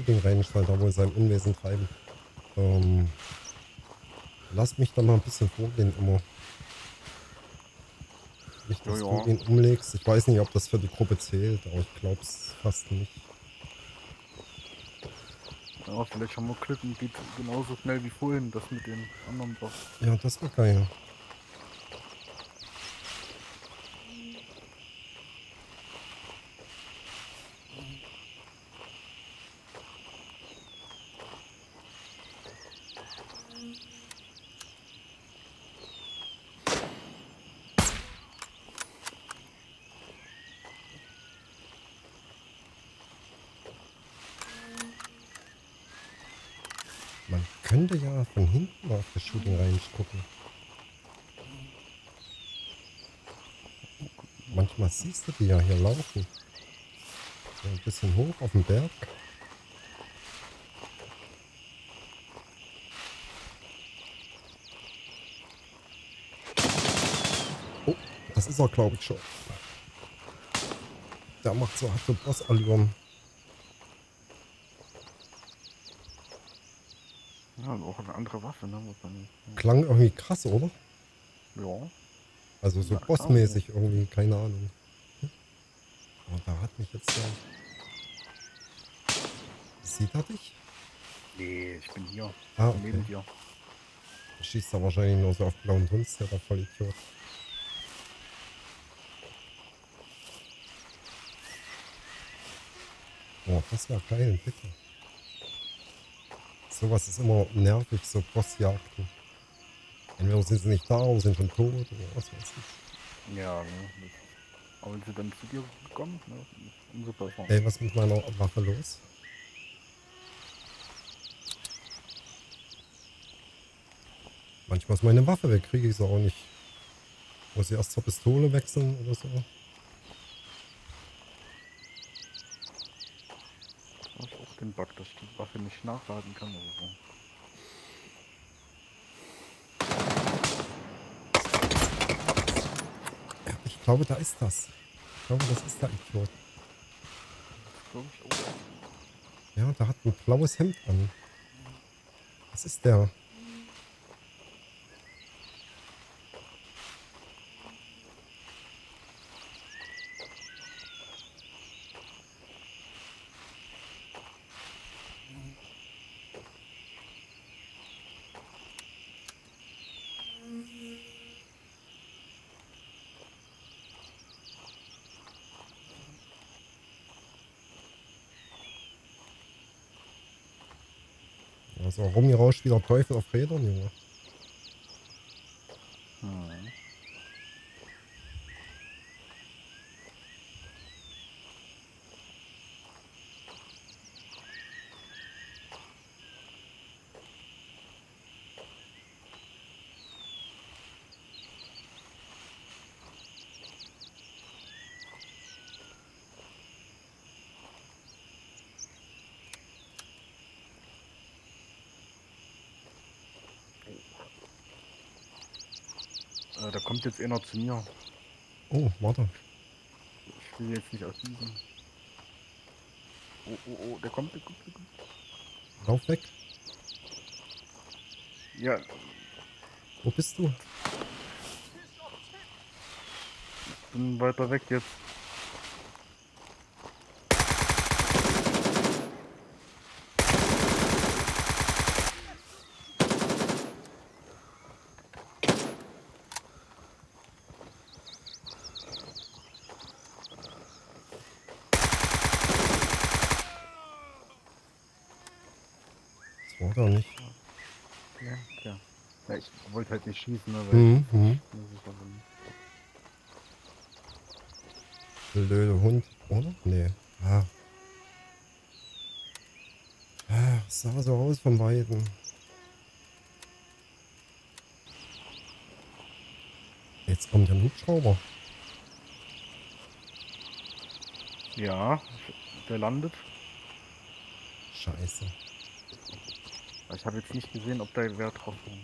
Shooting Range soll da wohl sein Unwesen treiben. Lass mich da mal ein bisschen vorgehen immer. Nicht, Ja, dass du ja. ihn umlegst. Ich weiß nicht, ob das für die Gruppe zählt, aber ich glaube es fast nicht. Ja, vielleicht haben wir Glück und geht genauso schnell wie vorhin, das mit den anderen doch. Ja, das wäre geil. Man könnte ja von hinten mal auf das Shooting Range gucken. Manchmal siehst du die ja hier laufen. So ein bisschen hoch auf dem Berg. Oh, das ist er, glaube ich, schon. Der macht so, hat so Boss-Allüren. Ja, auch eine andere Waffe, ne? Wahrscheinlich. Klang irgendwie krass, oder? Ja, Also so na klar. bossmäßig irgendwie, keine Ahnung. Oh, da hat mich jetzt der... Sieht er dich? Nee, ich bin hier. Ah, Ich bin okay. neben dir. Schießt er wahrscheinlich nur so auf blauen Dunst, der Vollidiot. Oh, das wäre geil, bitte. Sowas ist immer nervig, so Bossjagden. Entweder sind sie nicht da oder sind schon tot oder was weiß ich. Ja, ne? Aber wenn sie dann zu dir kommen, ne? Umso besser. Ey, was ist mit meiner Waffe los? Manchmal ist meine Waffe weg, kriege ich sie auch nicht. Muss ich erst zur Pistole wechseln oder so? Da ist auch den Bug, dass ich die Waffe nicht nachladen kann oder so. Ja, ich glaube, da ist das. Ich glaube, das ist der Idiot. Das glaube ich auch. Ja, der hat ein blaues Hemd an. Was ist der? Also Romy rauscht wieder Teufel auf Rädern, Junge. Hm. Da kommt jetzt einer zu mir. Oh, warte. Ich will jetzt nicht erschießen. Oh, oh, oh, der kommt, der kommt, der kommt. Lauf weg. Ja, Wo bist du? bin weiter weg jetzt. Das war doch nicht. Ja, ja. Ja, ich wollte halt nicht schießen, ne, weil Mhm, ich mhm. nicht mehr sicher bin. Blöde Hund, oder? Nee. Ah. Ah, sah so aus vom Weiden. Jetzt kommt ein Hubschrauber. Ja, der landet. Scheiße. Aber ich habe jetzt nicht gesehen, ob da wer drauf war.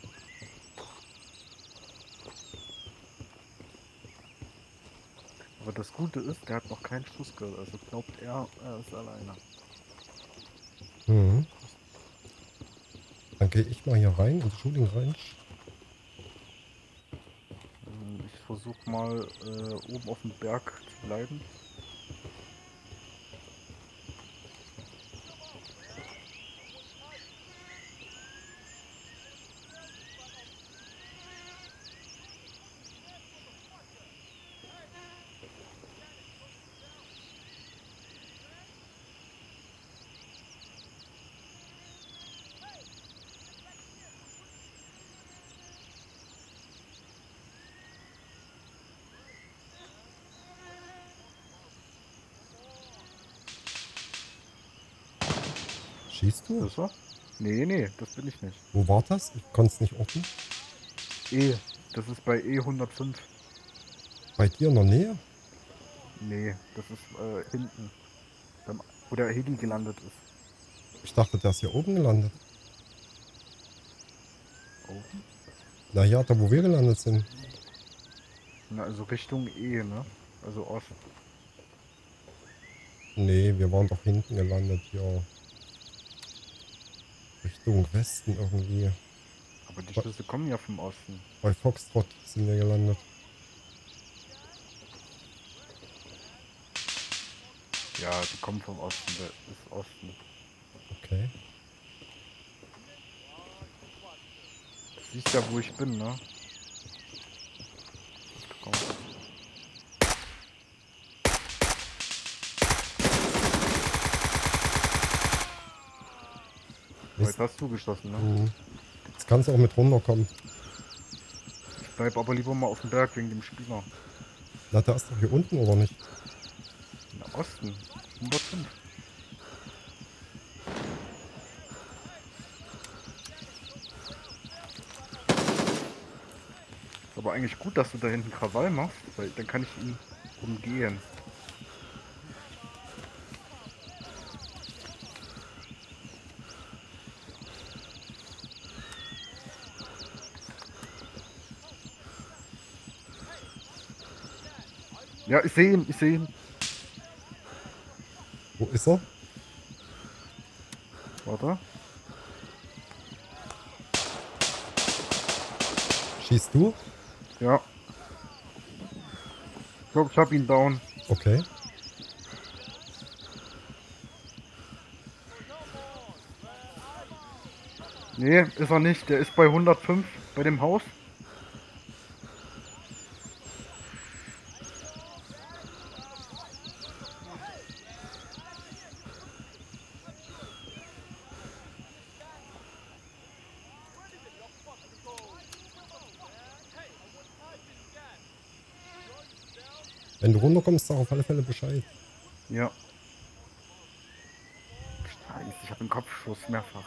Aber Aber das Gute ist, der hat noch keinen Schuss gehört. Also glaubt er, er ist alleine. Mhm. Dann gehe ich mal hier rein, in die Shooting Range. Ich versuche mal oben auf dem Berg zu bleiben. Schießt du? Ist er? Nee, nee, das bin ich nicht. Wo war das? Ich konnte es nicht orten. E, das ist bei E105. Bei dir in der Nähe? Nee, das ist hinten, wo der Heli gelandet ist. Ich dachte, der ist hier oben gelandet. Oben? Naja, da wo wir gelandet sind. Na, also Richtung E, ne? Also Ost. Nee, wir waren doch hinten gelandet hier. Richtung Westen irgendwie. Aber die Schüsse kommen ja vom Osten. Bei Foxtrot sind wir gelandet. Ja, die kommen vom Osten, das ist Osten. Okay. Du siehst ja, wo ich bin, ne? Komm. Aber jetzt hast du geschossen, ne? Mhm. Jetzt kannst du auch mit runterkommen. Ich bleib aber lieber mal auf dem Berg wegen dem Spieler. Na, der ist doch hier unten, oder nicht? Na, Osten. 105. Ist aber eigentlich gut, dass du da hinten Krawall machst, weil dann kann ich ihn umgehen. Ja, ich sehe ihn, ich sehe ihn. Wo ist er? Warte. Schießt du? Ja. Ich glaube, ich hab ihn down. Okay. Nee, ist er nicht. Der ist bei 105 bei dem Haus. Wenn du runterkommst, sag auf alle Fälle Bescheid. Ja. Scheiße, ich habe einen Kopfschuss mehrfach.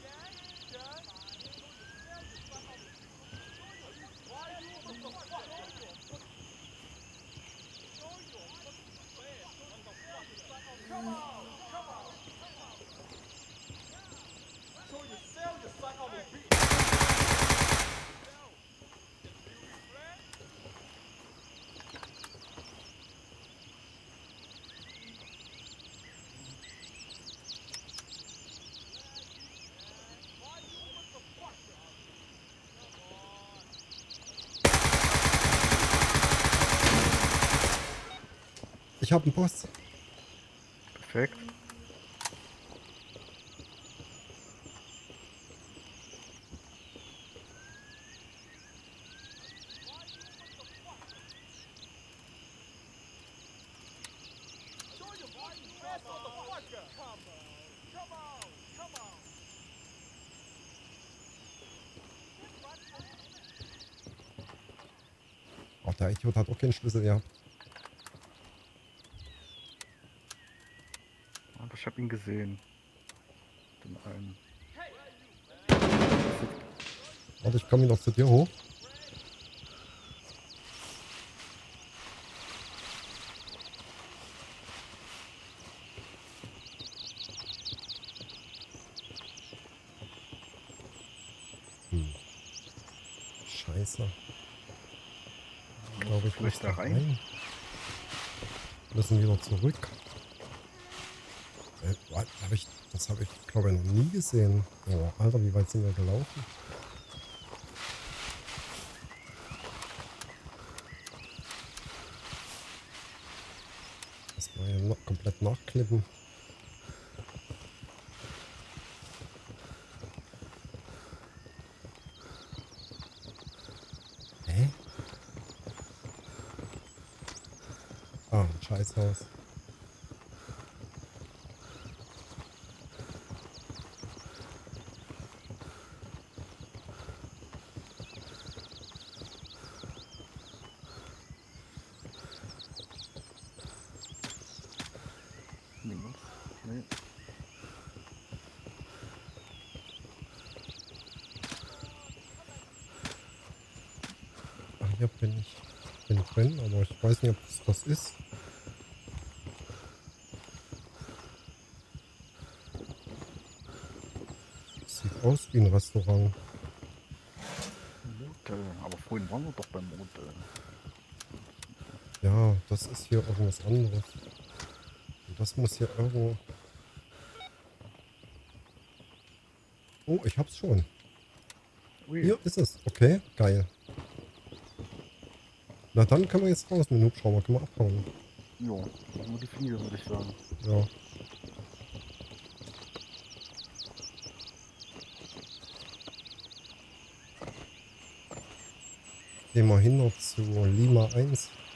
Ich habe einen Boss. Perfekt. Oh, der Idiot hat auch keinen Schlüssel gehabt. Aber ich habe ihn gesehen. Den einen. Warte, ich komme wieder zu dir hoch. Scheiße. Ich glaube, ich muss Vielleicht da da rein? rein. Müssen wieder zurück. Das habe ich, glaube ich, noch nie gesehen. Oh, Alter, wie weit sind wir gelaufen? Das war ja noch komplett nachklippen. Hä? Ah, ein Scheißhaus. Minus. Nee. Ah, hier bin ich. Bin drin, aber ich weiß nicht, ob es das ist. Sieht aus wie ein Restaurant. Motel. Aber vorhin waren wir doch beim Motel. Ja, das ist hier irgendwas anderes. Und das muss hier irgendwo... Oh, ich hab's schon. Ui. Hier ist es. Okay, geil. Na dann können wir jetzt raus mit dem Hubschrauber. Können wir abhauen. Jo. Nur die Fliege, würde ich sagen. Ja. Gehen wir hin zu Lima 1.